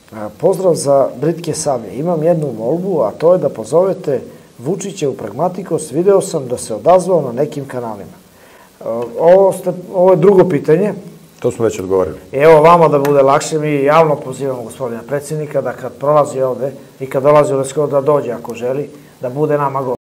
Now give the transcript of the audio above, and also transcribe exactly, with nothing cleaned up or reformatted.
Pozdrav za Britke Sablje. Imam jednu molbu, a to je da pozovete Vučića u Pragmatikos. Video sam da se odazvao na nekim kanalima. Ovo je drugo pitanje. To smo već odgovorili. Evo vama da bude lakše, mi javno pozivamo gospodina predsjednika da kad prolazi ovde i kad dolazi u Leskovac da dođe ako želi, da bude nama gost.